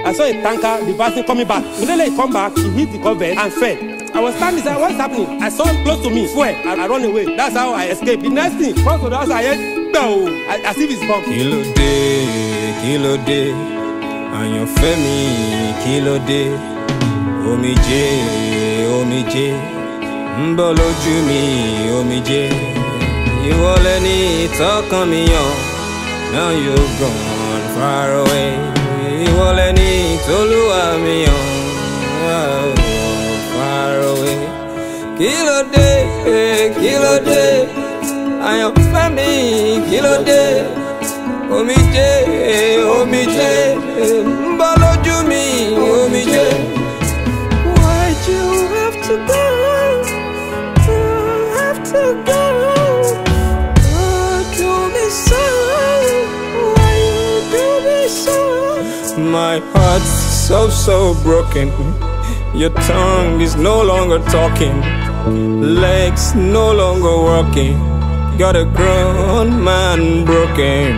I saw a tanker reversing coming back. Immediately he come back, he hit the cover and fell. I was standing there, what's happening? I saw him close to me, swear, I run away. That's how I escaped. The next thing, cross to the house, I heard, no, as if it's bomb. Kilo day, Ayanfe mi, kilo day. OMiJE, nbo lójú mi, OMiJE. Ìwọ lẹni tọkàn mi yàn, now you've gone far away. Ìwọ lẹni tolúwa mi yàn, far away. Kilo day, Ayanfe mi, kilo day. OMiJE, nbo lójú mi, OMiJE. Why'd you have to go? Do me so. Why you do me so? My heart's so broken. Your tongue is no longer talking, legs no longer working. Got a grown man broken.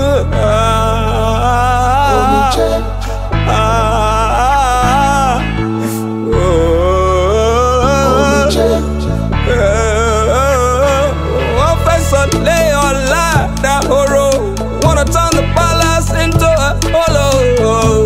Lay on that horror. Wanna turn the palace into a hollow.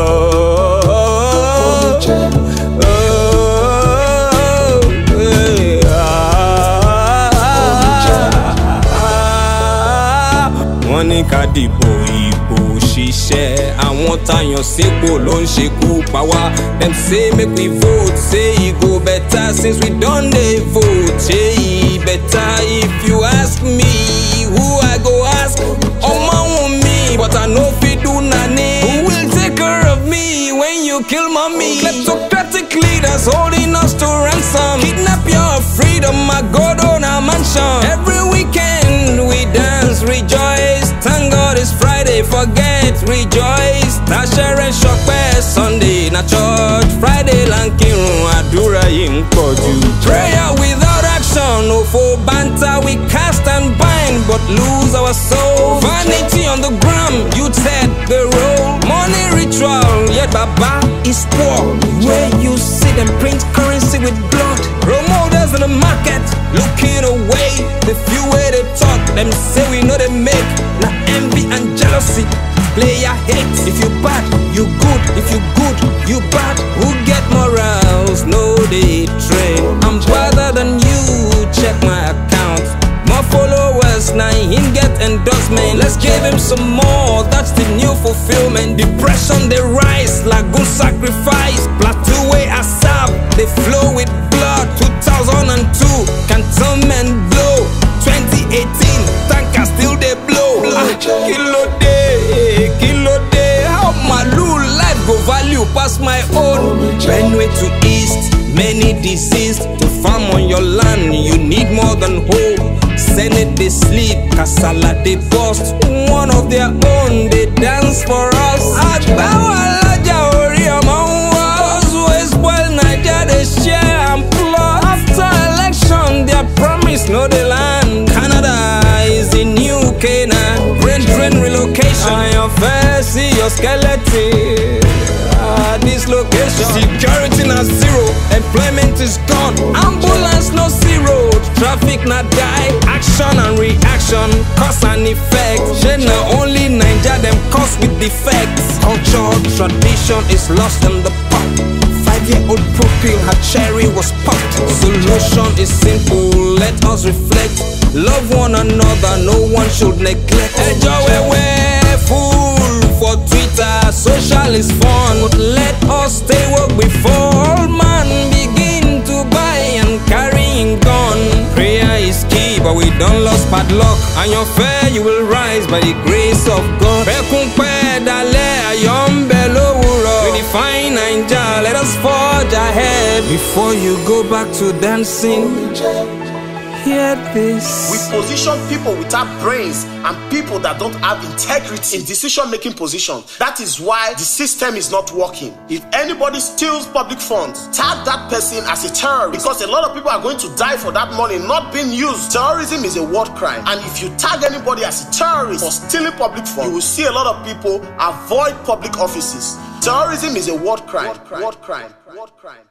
Wọ́n ní ká dìbò ìbò ṣiṣẹ́, àwọn táyàn sípò ló ń ṣekú pa wá. Dem say make we vote, say e go better since we don dey vote. Say e better if you ask me, who I go ask? Ọmọ wọn mi, but I no fit do nani. Who will take care of me when you kill mommy? Kleptocratic leaders holding us to ransom. Kidnap your freedom, my God on a mansion. Every weekend we dance, rejoice. Thank God it's Friday, forget, rejoice. Tashere Shokpe, Sunday na church. Friday lankirun, àdúrà yìí ń pọ̀jù. Prayer without action, no for banter, we cast and bind, but lose our soul. Vanity on the gram, you set the role. Money ritual, yet Baba is poor. Where you see them print currency with blood. Role models in the market, looking away. The few way they talk, them say we know they make. Now envy and jealousy, player hate. If you bad, you good. If you good, you bad. Who get morals? No, they train. I'm better than you, check my account. More followers, now him get endorsement. Let's give him some more, that's the new fulfillment. Depression, they rise, lagoon sacrifice. Plateau way ASAP, they flow with blood. 2002, cantonment blow. 2018, tanker still they blow. Kilo day, how my loo life go value past my own. Benway to east, many deceased. To farm on your land, you need more than hope. Senate they sleep, Kasala they bust. One of their own, they dance for us. Agbawalaja ori ọmọ was always well Naija they share and plot. After election, their promise no the land. Canada is the new Canaan. Brain relocation. Ayanfe, see your skeleton. This location, security na zero, employment is gone. Ambulance no see road, traffic na die. Action and reaction, cause and effect. Shey na only Naija them cause with defects. Culture, tradition is lost in the pot. 5-year-old propel, her cherry was popped. Solution is simple, let us reflect. Love one another, no one should neglect. Enjoy where fool for Twitter, social is fun, but let us stay woke before all man begin to buy and carrying gun. Prayer is key, but we don't lost padlock. Ayanfe, you will rise by the grace of God. We define Naija, let us forge ahead. Before you go back to dancing, get this. We position people without brains and people that don't have integrity in decision-making positions. That is why the system is not working. If anybody steals public funds, tag that person as a terrorist, because a lot of people are going to die for that money not being used. Terrorism is a war crime, and if you tag anybody as a terrorist for stealing public funds, you will see a lot of people avoid public offices. Terrorism is a war crime. War crime.